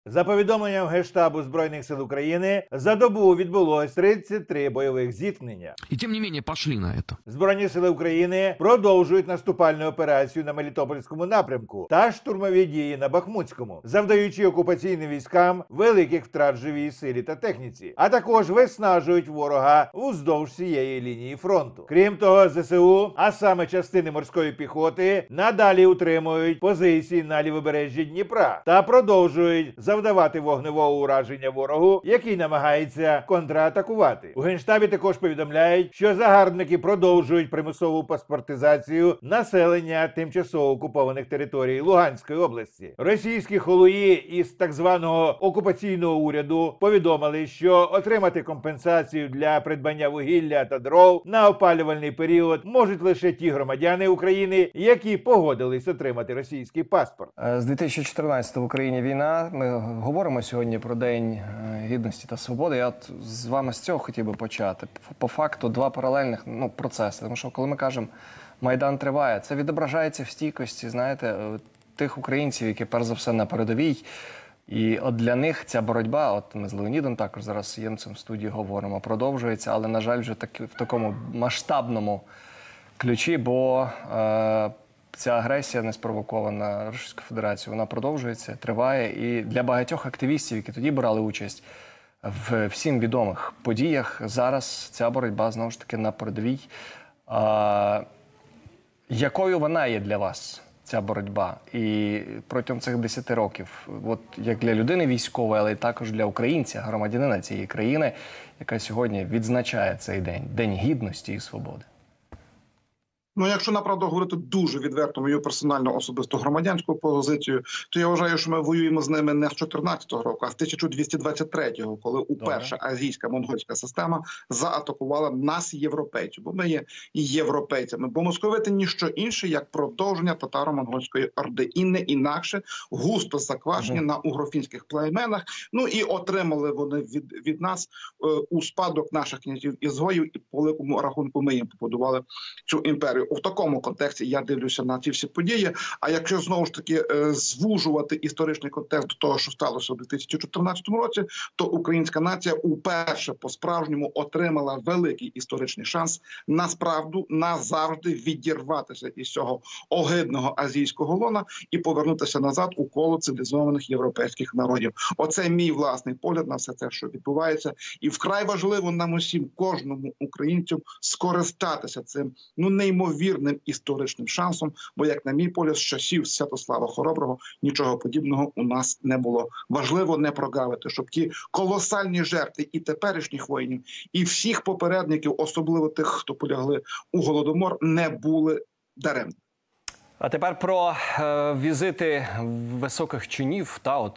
За повідомленням Генштабу Збройних сил України, за добу відбулось 33 бойових зіткнення. И тем не менее пошли на это. Збройні сили України продовжують наступальну операцію на Мелітопольському напрямку та штурмові дії на Бахмутському, завдаючи окупаційним військам великих втрат живій силі та техніці, а також виснажують ворога уздовж всієї лінії фронту. Крім того, ЗСУ, а саме частини морської піхоти, надалі утримують позиції на лівобережжі Дніпра та продовжують завдавати вогневого ураження ворогу, який намагається контратакувати. У Генштабі також повідомляють, що загарбники продовжують примусову паспортизацію населення тимчасово окупованих територій Луганської області. Російські холуї із так званого окупаційного уряду повідомили, що отримати компенсацію для придбання вугілля та дров на опалювальний період можуть лише ті громадяни України, які погодились отримати російський паспорт. З 2014 в Україні війна. Ми говоримо сьогодні про День Гідності та Свободи. Я з вами з цього хотів би почати. По факту два паралельних процеси. Тому що коли ми кажемо «Майдан триває», це відображається в стійкості, знаєте, тих українців, які перш за все на передовій. І от для них ця боротьба, от ми з Леонідом також зараз з Ємцем в студії говоримо, продовжується, але, на жаль, вже в такому масштабному ключі, бо ця агресія не спровокована Російською Федерацією, вона продовжується, триває. І для багатьох активістів, які тоді брали участь в всім відомих подіях, зараз ця боротьба, знову ж таки, на передовій. Якою вона є для вас, ця боротьба? І протягом цих 10 років, от як для людини військової, але й також для українця, громадянина цієї країни, яка сьогодні відзначає цей день, День Гідності і Свободи? Ну, якщо, направду, говорити дуже відверто мою персональну особисту громадянську позицію, то я вважаю, що ми воюємо з ними не з 14-го року, а з 1223-го, коли уперше азійська монгольська система заатакувала нас, європейців. Бо ми є європейцями. Бо московити – ніщо інше, як продовження татаро-монгольської орди. І не інакше густо заквашені на угрофінських племенах. Ну і отримали вони від нас у спадок наших князів-ізгоїв, і по великому рахунку ми їм побудували цю імперію. У такому контексті я дивлюся на ці всі події. А якщо знову ж таки звужувати історичний контекст до того, що сталося у 2014 році, то українська нація уперше по-справжньому отримала великий історичний шанс насправді назавжди відірватися із цього огидного азійського лона і повернутися назад у коло цивілізованих європейських народів. Оце мій власний погляд на все це, що відбувається. І вкрай важливо нам усім, кожному українцю, скористатися цим неймовірним історичним шансом, бо, як на мій погляд, з часів Святослава Хороброго нічого подібного у нас не було. Важливо не прогавити, щоб ті колосальні жертви і теперішніх воїнів, і всіх попередників, особливо тих, хто полягли у Голодомор, не були даремні. А тепер про візити високих чинів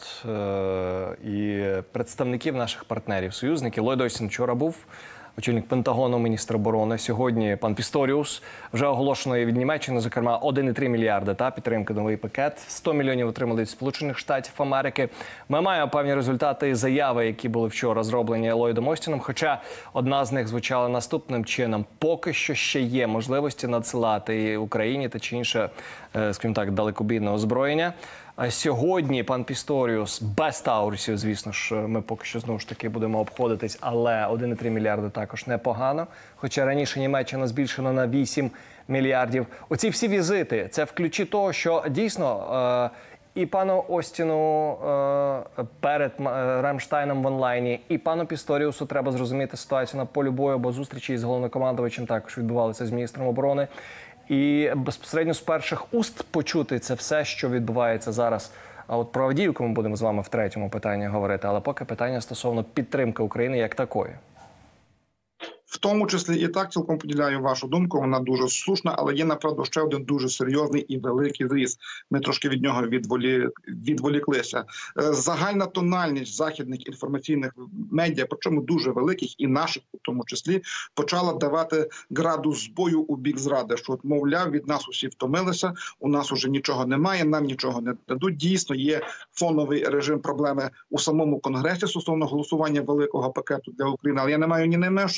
і представників наших партнерів, союзників. Ллойд Остін вчора був, очільник Пентагону, міністр оборони. Сьогодні пан Пісторіус. Вже оголошено від Німеччини, зокрема, 1,3 мільярда підтримки, новий пакет. 100 мільйонів отримали від Сполучених Штатів Америки. Ми маємо певні результати і заяви, які були вчора зроблені Ллойдом Остіном. Хоча одна з них звучала наступним чином. Поки що ще є можливості надсилати Україні та чи інше, скажімо так, далекобійне озброєння. Сьогодні пан Пісторіус, без Таурусів, звісно ж, ми поки що знову ж таки будемо обходитись, але 1,3 мільярда також непогано. Хоча раніше Німеччина збільшена на 8 мільярдів. Оці всі візити, це в ключі того, що дійсно і пану Остіну перед Рамштайном в онлайні, і пану Пісторіусу треба зрозуміти ситуацію на полі бою, бо зустрічі з головнокомандувачем також відбувалися з міністром оборони. І безпосередньо з перших уст почути це все, що відбувається зараз. А от про Авдіївку ми будемо з вами в третьому питанні говорити. Але поки питання стосовно підтримки України як такої. В тому числі і так цілком поділяю вашу думку, вона дуже слушна, але є, направду, ще один дуже серйозний і великий зріз. Ми трошки від нього відволіклися. Загальна тональність західних інформаційних медіа, причому дуже великих, і наших у тому числі, почала давати градус збою у бік зради, що, мовляв, від нас усі втомилися, у нас уже нічого немає, нам нічого не дадуть. Дійсно, є фоновий режим проблеми у самому Конгресі стосовно голосування великого пакету для України, але я не маю ні найменшого сумніву,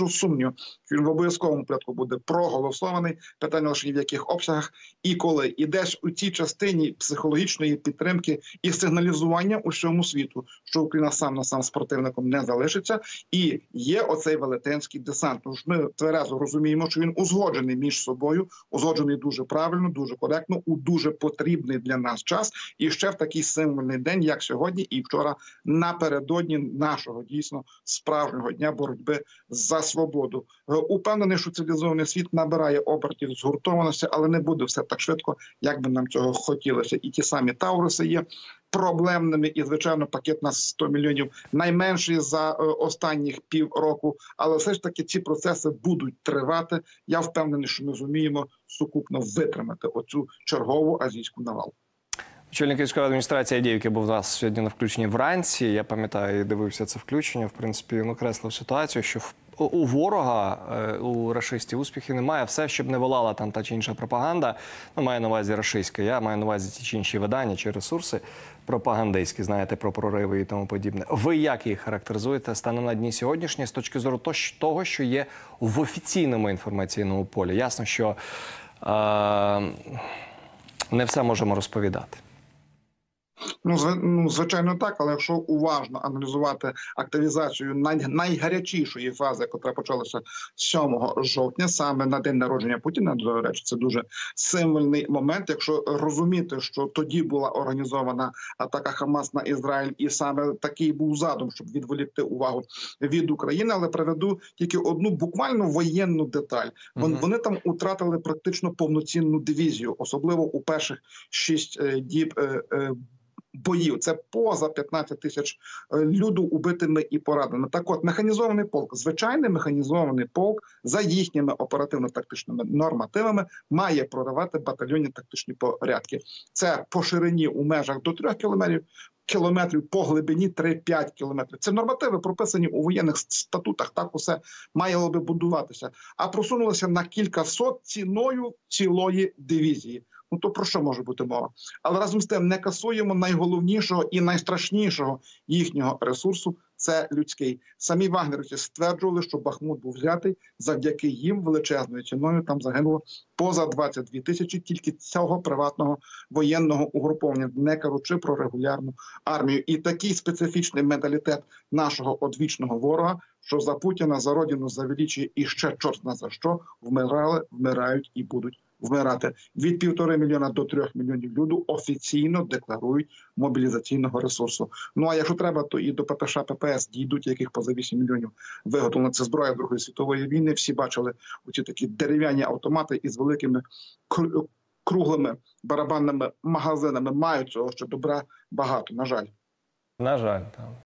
розумінню, що він в обов'язковому порядку буде проголосований, питання лише в яких обсягах і коли. І десь у цій частині психологічної підтримки і сигналізування усьому світу, що Україна сам на сам з противником не залишиться, і є оцей велетенський десант. Тож ми тверезо розуміємо, що він узгоджений між собою, узгоджений дуже правильно, дуже коректно, у дуже потрібний для нас час, і ще в такий символьний день, як сьогодні і вчора, напередодні нашого дійсно справжнього дня боротьби за свободу. Упевнений, що цивілізований світ набирає обертів згуртованості, але не буде все так швидко, як би нам цього хотілося. І ті самі Тауруси є проблемними, і, звичайно, пакет на 100 мільйонів найменший за останніх півроку, але все ж таки ці процеси будуть тривати. Я впевнений, що ми зуміємо сукупно витримати оцю чергову азійську навалу. Очільник військової адміністрації Авдіївки був у нас сьогодні на включенні вранці. Я пам'ятаю і дивився це включення. В принципі, він окреслив ситуацію, що у ворога, у рашистів успіхів немає. Все, щоб не волала там та чи інша пропаганда, маю на увазі рашистська, я маю на увазі ті чи інші видання чи ресурси пропагандистські, знаєте, про прориви і тому подібне. Ви як їх характеризуєте станом на дні сьогоднішні з точки зору того, що є в офіційному інформаційному полі? Ясно, що не все можемо розповідати. Ну, звичайно, так, але якщо уважно аналізувати активізацію найгарячішої фази, яка почалася 7 жовтня, саме на день народження Путіна, до речі, це дуже символьний момент, якщо розуміти, що тоді була організована атака Хамас на Ізраїль, і саме такий був задум, щоб відволікти увагу від України, але приведу тільки одну буквально воєнну деталь. Вони там втратили практично повноцінну дивізію, особливо у перших 6 діб боїв. Це поза 15 тисяч люду убитими і пораненими. Так от, механізований полк, звичайний механізований полк за їхніми оперативно-тактичними нормативами має проривати батальйонні тактичні порядки. Це по ширині у межах до 3 кілометрів, по глибині 3-5 кілометрів. Це нормативи прописані у воєнних статутах, так усе мало би будуватися. А просунулося на кількасот ціною цілої дивізії. Ну, то про що може бути мова? Але разом з тим не касуємо найголовнішого і найстрашнішого їхнього ресурсу – це людський. Самі вагнерівці стверджували, що Бахмут був взятий, завдяки їм величезною ціною там загинуло поза 22 тисячі тільки цього приватного воєнного угруповання, не кажучи про регулярну армію. І такий специфічний менталітет нашого одвічного ворога, що за Путіна, за Родину, за величі і ще чорт зна за що вмирали, вмирають і будуть вмирати. Від 1,5 мільйона до 3 мільйонів люду офіційно декларують мобілізаційного ресурсу. Ну а якщо треба, то і до ППШ, ППС дійдуть, яких поза 8 мільйонів виготовлена. Це зброя Другої світової війни. Всі бачили оці такі дерев'яні автомати із великими круглими барабанними магазинами. Мають цього ще добра багато, на жаль. На жаль, так.